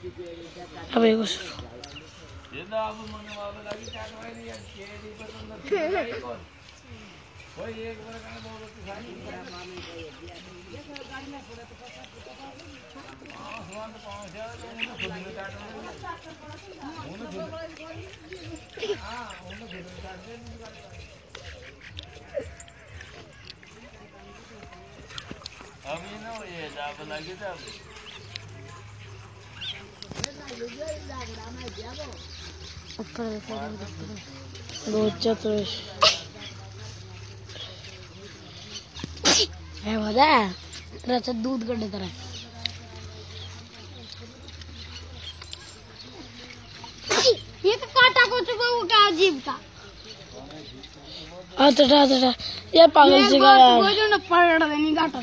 अब एगो अभी ना ये जाब लगी तब बहुत चतुर है मजा तेरा अच्छा दूध कर देता रहा ये तो काटा को चुका वो क्या अजीब का अच्छा ये पागल से का यार वो जो ना पड़ देनी काटा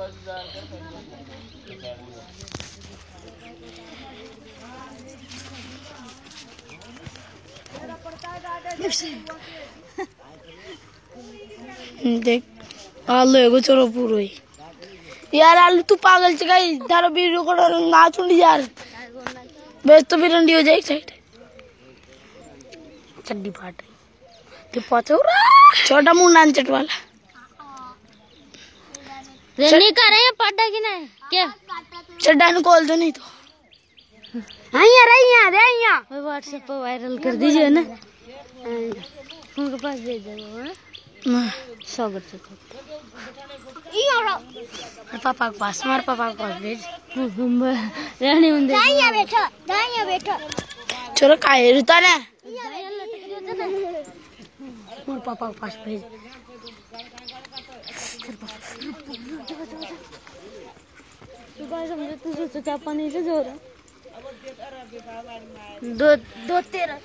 देख आलू एगो चलो पूरो ही यार आलू तू पागल से गई तारो वीडियो को ना चुंडी यार बेस तो भी रंडी हो जाए एक साइड चड्डी फाट रही तो पहुंचो छोटा मुंह नानचट वाला रेनी कर रहे हैं पड्डा की नहीं क्या चड्डा ने कॉल दो नहीं तो यहाँ व्हाट्सएप पर वायरल कर दीजिए ना उनके पास भेज देना 100 पापा के पास मार पापा के पास भेज रहने बैठो छोरा काहे रुता ना मोर पापा के पास भेज तू काय समझे तू सोचा चापानी से जोर दो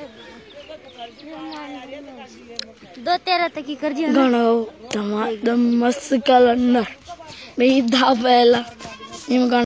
तेरह तक की कर दिया गणो धमाधम मस्त कलंदर में धा पहला